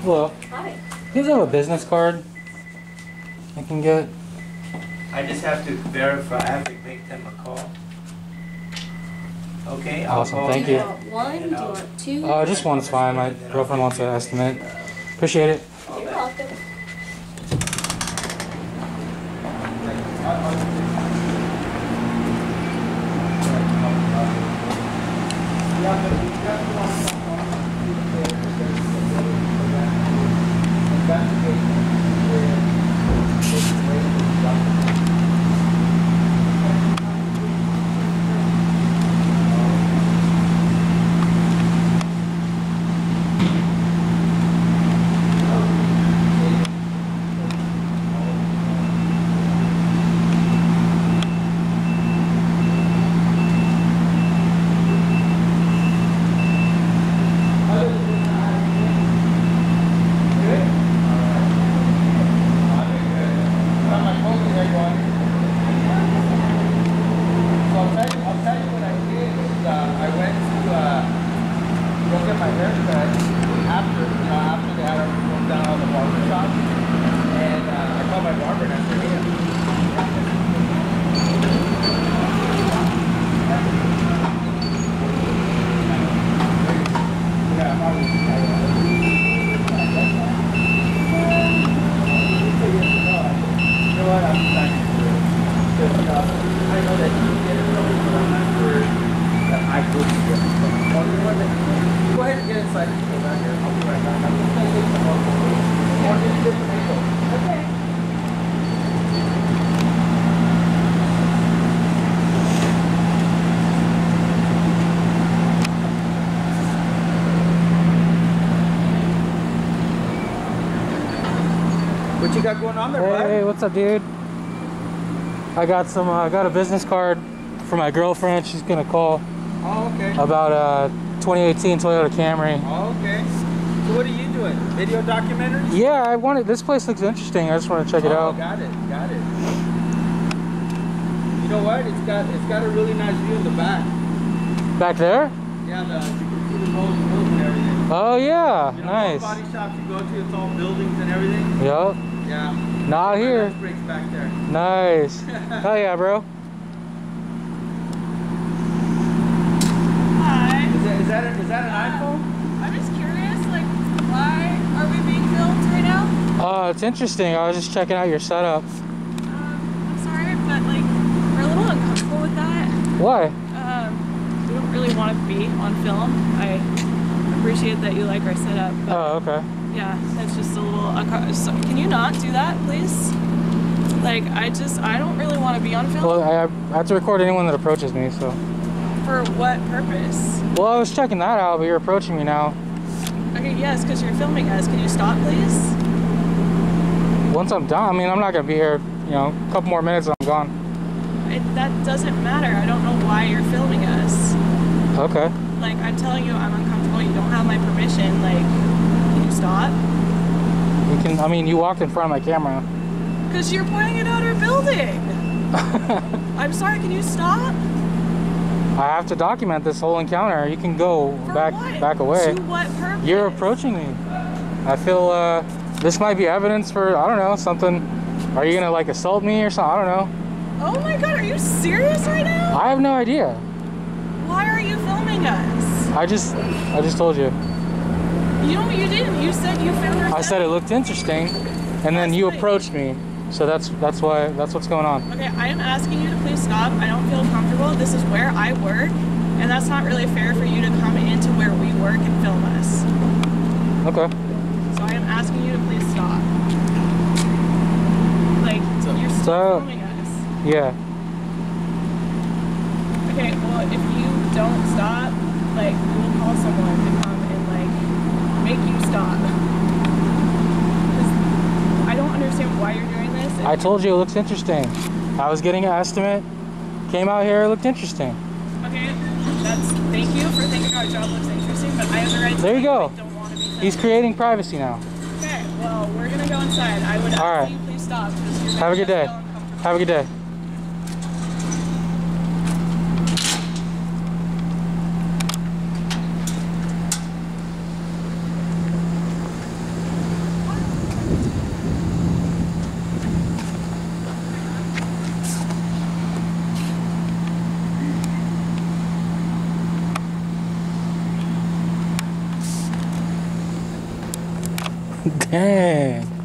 Hello. Hi. Do you guys have a business card I can get? I just have to verify. I have to make them a call. Okay. Awesome, I'll call thank Do you. you want one? Do you want two? Just one's fine. My girlfriend wants an estimate. Appreciate it. You're welcome. Go ahead and get inside. I'll be right back. Okay. What you got going on there, bud? Hey, what's up, dude? I got some. I got a business card for my girlfriend. She's gonna call Oh, okay. about a 2018 Toyota Camry. Oh, okay. So what are you doing? Video documentaries? Yeah, I wanted. This place looks interesting. I just want to check it out. Got it. Got it. You know what? It's got a really nice view in the back. Back there? Yeah, you can see the roads and everything. Oh yeah, You know, nice. all body shops you go to, it's all buildings and everything. Yup. Yeah. Not My here. lunch break's back there. Nice. Hell yeah, bro. Hi. Is that an iPhone? I'm just curious, like, why are we being filmed right now? It's interesting. I was just checking out your setup. I'm sorry, but, like, we're a little uncomfortable with that. Why? We don't really want to be on film. I appreciate that you like our setup, but Oh, okay. yeah, that's just a little so can you not do that, please? Like, I don't really want to be on film. Well, I have to record anyone that approaches me, so. For what purpose? Well, I was checking that out, but you're approaching me now. Okay, yes, because you're filming us. Can you stop, please? Once I'm done, I mean, I'm not gonna be here, you know, a couple more minutes and I'm gone. That doesn't matter. I don't know why you're filming us. Okay. Like, I'm telling you, I'm uncomfortable. You don't have my permission. Like, can you stop? You can, I mean, you walked in front of my camera. Because you're pointing at our building. I'm sorry, can you stop? I have to document this whole encounter. You can go For back what? away. To what purpose? You're approaching me. I feel this might be evidence for, I don't know, something. Are you gonna like assault me or something? I don't know. Oh my god, are you serious right now? I have no idea. Why are you filming us? I just told you. You know what you didn't. You said you found our I said it looked interesting, and then you approached me. So that's what's going on. Okay, I am asking you to please stop. I don't feel comfortable. This is where I work, and that's not really fair for you to come into where we work and film us. Okay. So I am asking you to please stop. Like, you're still So- filming us. Yeah. Okay, well, if you don't stop, like, we will call someone to come and, like, make you stop. 'Cause I don't understand why you're doing this. I told you it looks interesting. I was getting an estimate. Came out here, it looked interesting. Okay, thank you for thinking our job looks interesting, but I have the right to There you say go. I don't want to be filmed. He's creating privacy now. Okay, well, we're gonna go inside. I would ask All right. that you please stop. 'Cause you're Have a making good day. us feel uncomfortable. Have a good day. Dang.